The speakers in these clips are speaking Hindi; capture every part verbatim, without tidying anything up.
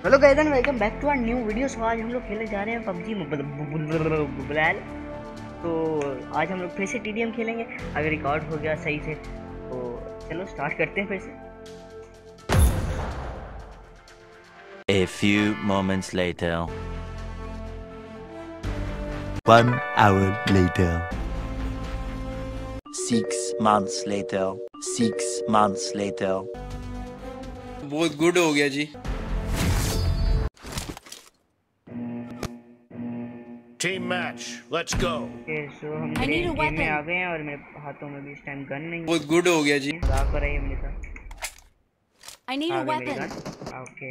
Hello guys and welcome back to our new video. So आज हम लोग खेलने जा रहे हैं पबजी मोबाइल। तो आज हम लोग फिर से टीडीएम खेलेंगे। अगर रिकॉर्ड हो गया सही से तो चलो स्टार्ट करते हैं फिर से। A few moments later. One hour later. Six months later. Six months later. बहुत गुड हो गया जी। Team match, let's go. Okay, so हम गेम में आ गए हैं और मेरे हाथों में भी इस टाइम गन नहीं है। बहुत गुड हो गया जी। मजाक कर रही है मेरे साथ। I need a weapon. Okay.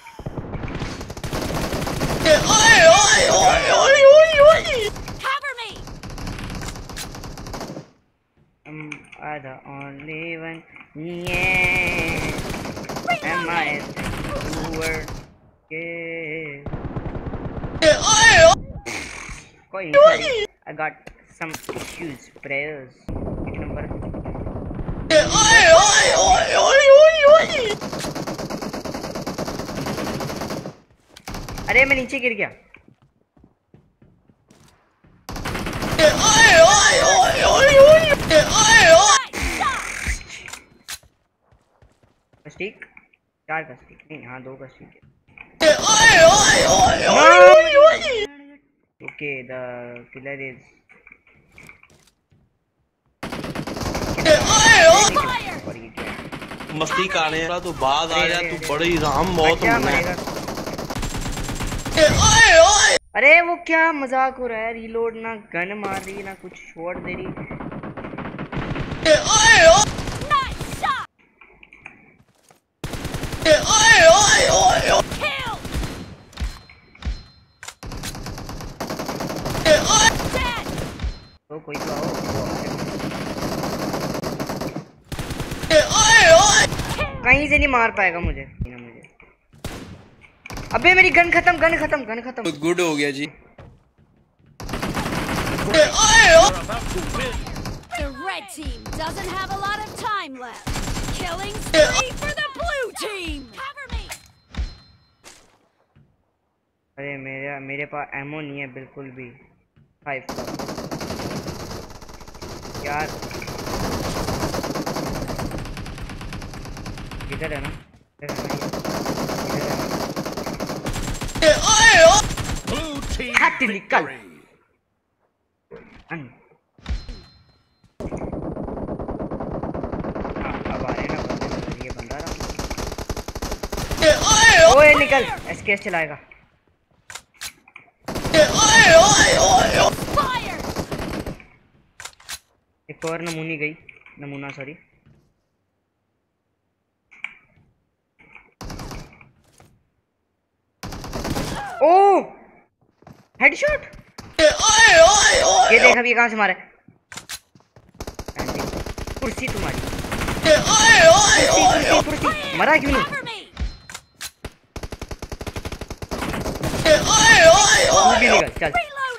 ओए ओए ओए ओए ओए ओए। Cover me. I'm the only one. Yeah. Am I the yeah. कोई नहीं, I got some issues, prayers. एक नंबर। ओए ओए ओए ओए ओए ओए। अरे मैं नीचे गिर गया। ओए ओए ओए ओए ओए ओए ओए। स्टिक, चार का स्टिक नहीं, हाँ दो का स्टिक है। ओए ओए ओए ओए ओए। Okay, the killer is. मस्ती कर रहे हैं तो बाद आ जा, तू बड़ी राम मौत मरेगा। अरे वो क्या मजाक हो रहा है, रीलोड ना गन मार रही ना कुछ छोड़ दे रही। तो कोई तो आओ, कहीं से नहीं मार पाएगा मुझे मुझे अबे मेरी गन खत्म गन खत्म गन खत्म। बहुत गुड हो गया जी। The red team doesn't have a lot of time left. Killing spree for the blue team. Cover me. अरे मेरा मेरे पास एमो नहीं है बिल्कुल भी। फाइव यार इधर है ना, इधर है ना, हट निकल। हाँ अब आ रहे हैं ना, ये बंदा रहा। ओए निकल, एसकेएस चलाएगा। एक और नमूनी गई, नमूना सॉरी। ओ हेडशॉट। ये देख अभी कहां से मारा है। कुर्सी तुम्हारी, कुर्सी कुर्सी कुर्सी मरा क्यों नहीं। तू भी निकल चल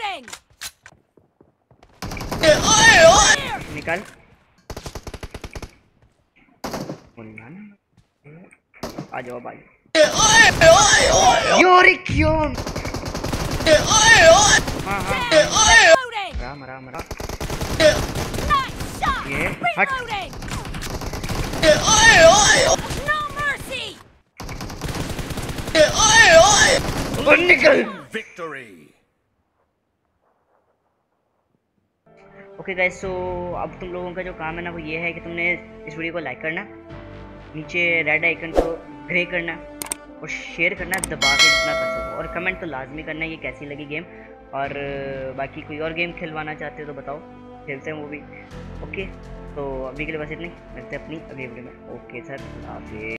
निकल। आ जाओ भाई। योरी क्यों। हाँ हाँ मरा मरा मरा। ये हट। निकल। Victory. ओके गाइस, सो अब तुम लोगों का जो काम है ना वो ये है कि तुमने इस वीडियो को लाइक करना, नीचे रेड आइकन को ग्रे करना और शेयर करना दबा के जितना कर सको, और कमेंट तो लाजमी करना ये कैसी लगी गेम। और बाकी कोई और गेम खिलवाना चाहते हो तो बताओ, खेलते हैं वो भी। ओके तो अभी के लिए बस इतनी, मिलते हैं अपनी अगली वीडियो में। ओके सर, हाफिज़।